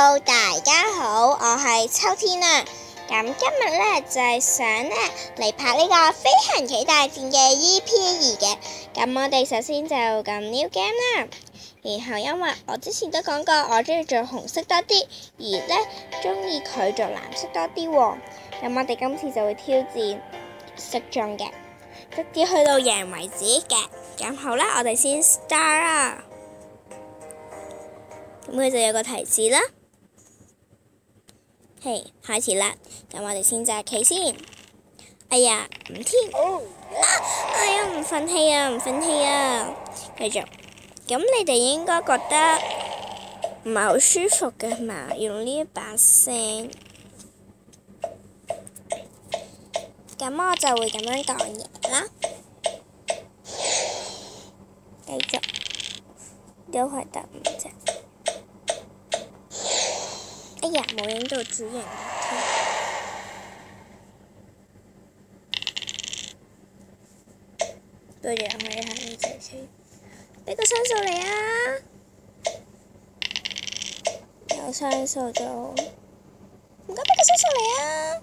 Hello， 大家好，我係秋天啊。咁今日咧就係想咧嚟拍呢個《飛行棋大戰》嘅 EP2嘅。咁我哋首先就撳 New Game 啦。然後因為我之前都講過，我中意做紅色多啲，而咧中意佢做藍色多啲喎。咁我哋今次就會挑戰色中嘅，直至去到贏為止嘅。咁好啦，我哋先 start 啦。咁佢就有個提示啦。嘿，開始啦。咁我哋先擲棋先。哎呀，唔添。哎呀，唔忿氣啊，唔忿氣啊。繼續。咁你哋應該覺得唔係好舒服嘅嘛？用呢一把聲。咁我就會咁樣講嘢啦。繼續。都係得5隻。哎呀，冇影到主人添。不如讓佢行呢隻先，俾個雙數嚟啊！有雙數就好，唔該俾個雙數嚟啊！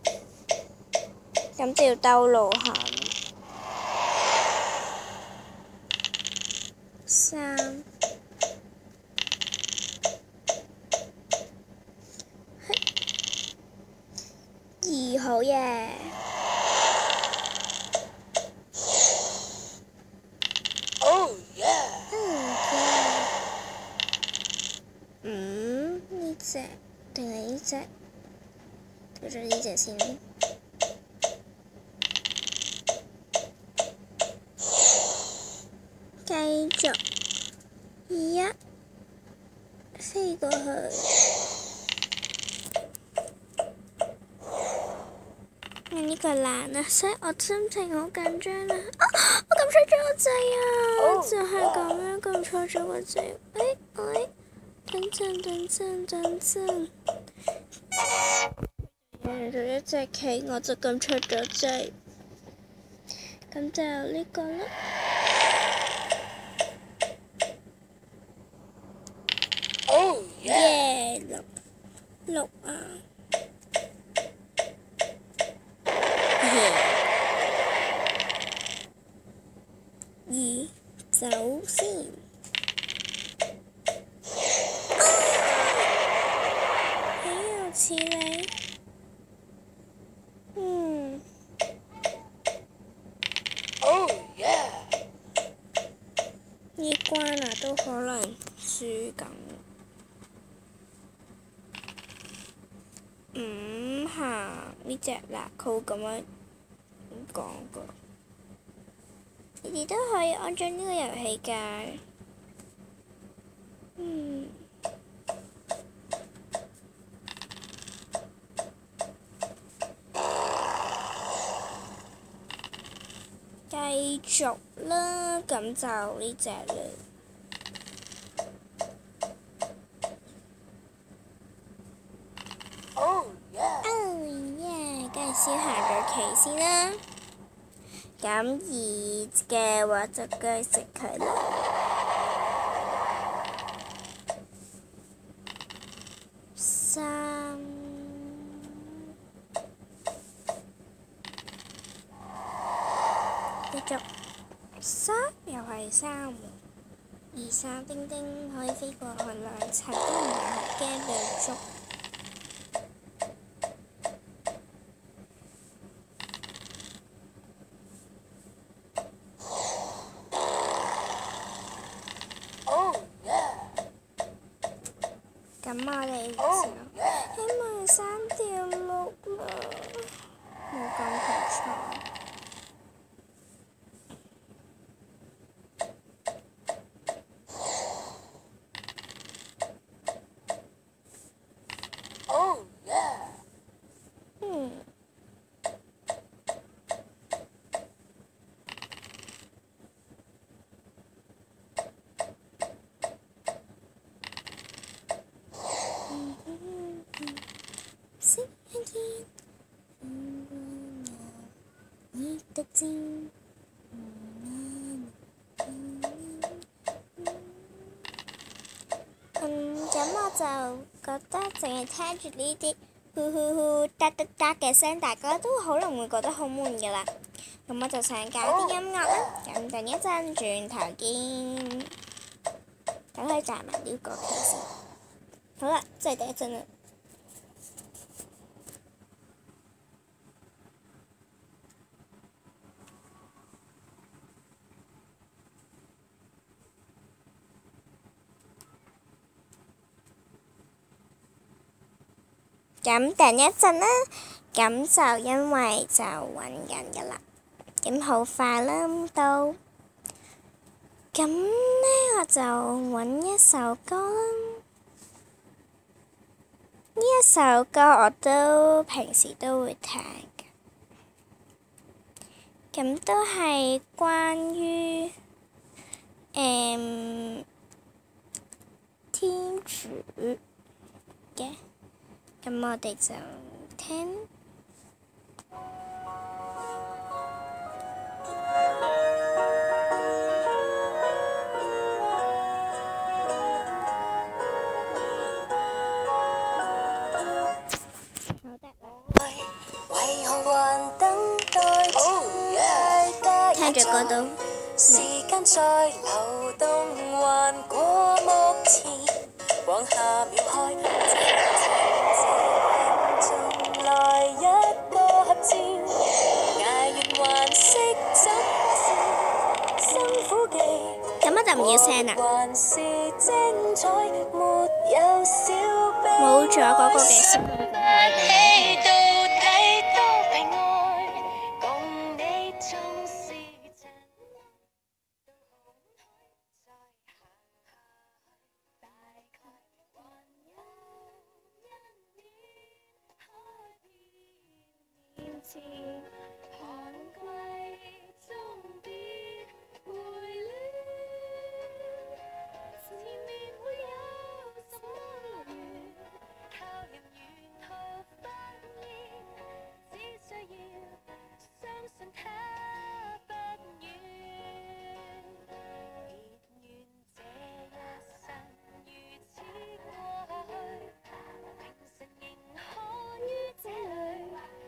咁就要兜路行。3，2好嘢。呢隻定係呢隻？做咗呢隻先。繼續1飛過去。呢個難啊，所以我心情好緊張啊！我撳錯咗個掣啊！就係咁樣撳錯咗個掣。等陣。贏咗一隻棋，我就撳錯咗掣。咁就呢個啦。耶！6啊！2走先。似你，呢關啊都可能輸緊。行呢隻啦，佢會咁樣講過。你哋都可以安裝呢個遊戲㗎。繼續啦，咁就呢隻啦。梗係先行咗棋先啦。咁2嘅話就梗係食佢啦。3。繼續3又係3喎，2、3叮叮可以飛過去2層都唔係好驚被捉。咁我哋就希望3條路啦，冇咁頭錯。 咁我就覺得淨係聽住呢啲呼呼呼、嗒嗒嗒嘅聲，大家都可能會覺得好悶㗎啦。咁我就想搞啲音樂啦。咁等一陣轉頭見，等佢摘埋呢個旗先。好啦，即係等一陣啦。咁等一陣啦，咁就因為就揾緊㗎啦，咁好快啦到。咁呢，我就揾一首歌啦。呢一首歌我都平時都會聽嘅，咁都係關於天主嘅。咁我哋就聽。聽住歌都。時間在流動，還過目前，往下秒開。從來一個合照，捱完還識怎麼是辛苦記。咁我就唔要聲啦。還是精彩，沒有小悲。冇咗嗰個嘅聲。寒季終必回暖，前面會有什麼樂園，靠人沿途發現，只需要相信它不遠。別願這一生如此過去，平晨仍可於這裏。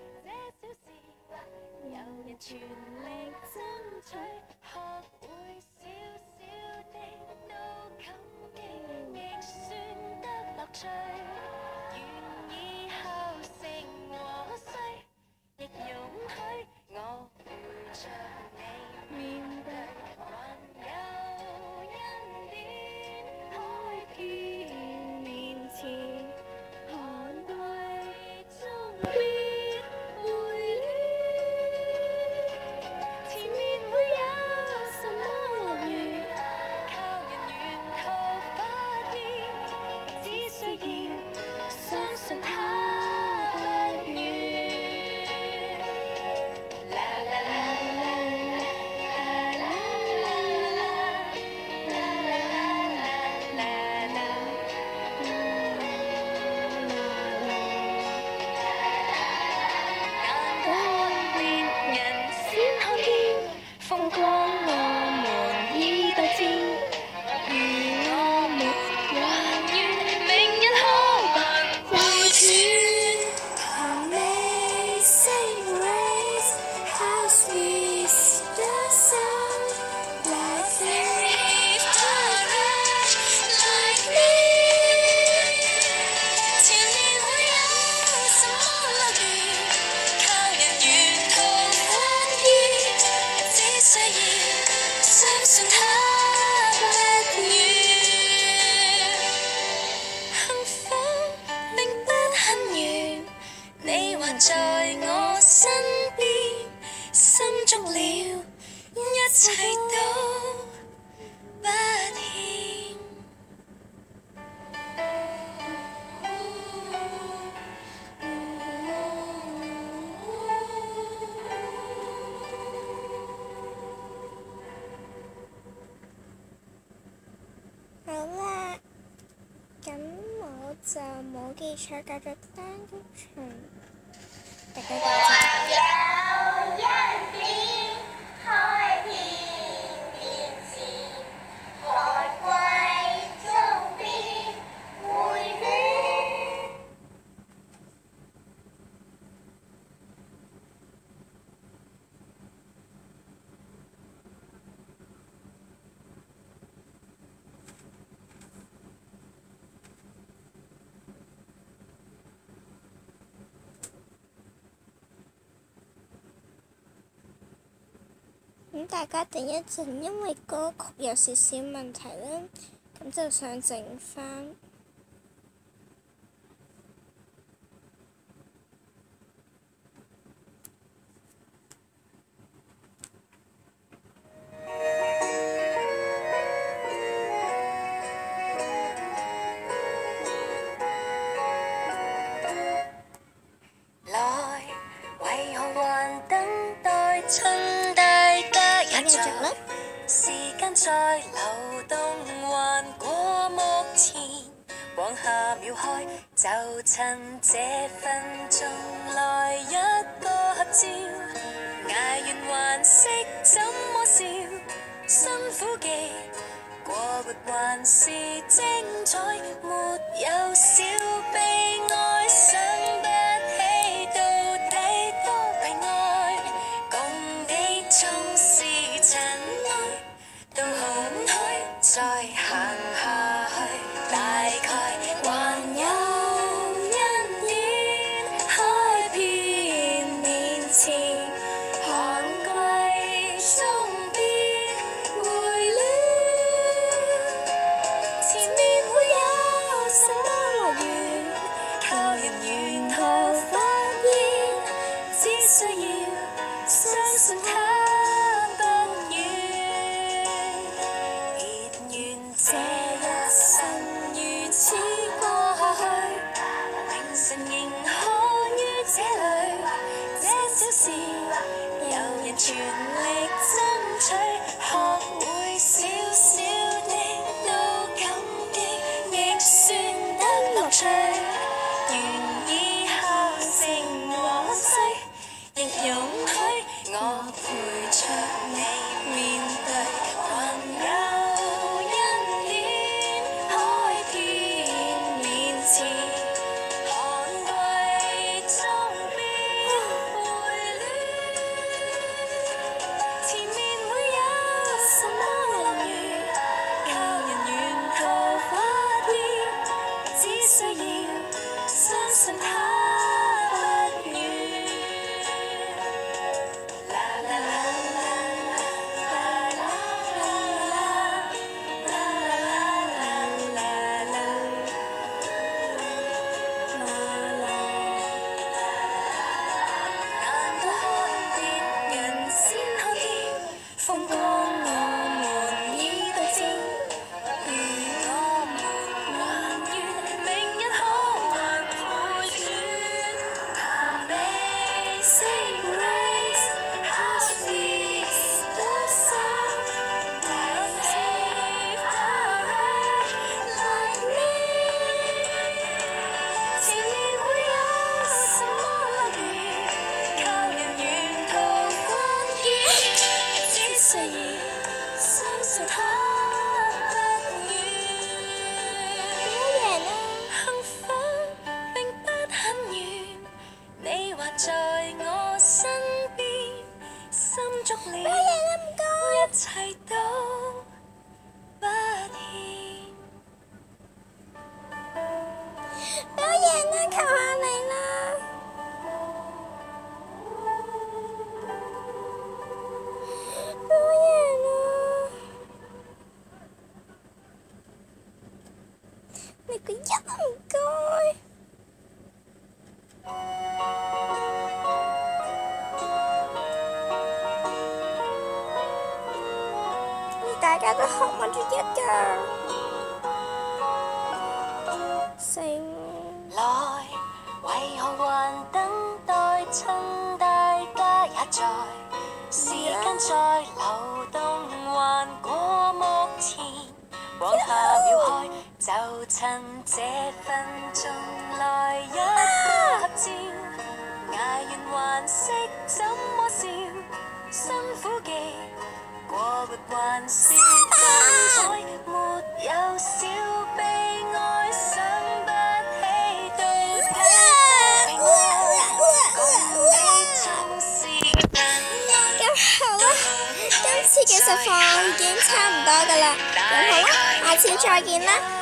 有人全力爭取，學會小小的都感激，亦算得樂趣。願以後成和衰，亦容許我陪着你面對，還有恩典開遍面前，寒季終必。在我身邊，心中了一切都不欠。好啦，咁我就冇記錯，繼續單曲唱。還有恩典開遍面前，寒季終必會大家等一陣，因為歌曲有少少問題啦，咁就想整返。 趁大家也在，時間在流動，還過目前，往下秒開，就趁這分鐘來一個合照，捱完還識怎麼笑，辛苦記過活還是精彩，沒有小悲哀，想不起到底多悲哀。縱是塵埃，到空虛再行下去，大概還有一點海遍面前，寒季終必回暖，前面會有什麼樂園，靠人沿途發現，只需要相信它。這一生如此過下去，明晨仍可於這裏，這小事有人全力爭取，學會小小的都感激，亦算得樂趣。願以後成和碎，亦容許我陪着你面對還有。一切都不欠。 表演啦，求下你啦！表演啦！你個人唔該。大家都渴望住一個成來，為何還等待？趁大家也在，時間在流動，還過目前，往下秒開，就趁這分鐘來一個合照，捱完還識怎麼笑，辛苦記。過活還是精彩，沒有小悲哀，想不起到底多悲哀，共你縱是塵埃。 咁好啦，今次嘅實況已經差唔多㗎啦，咁好啦，下次再見啦。